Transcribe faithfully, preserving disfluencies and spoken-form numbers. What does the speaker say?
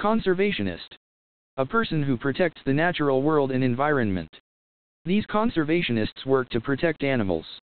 Conservationist. A person who protects the natural world and environment. These conservationists work to protect animals,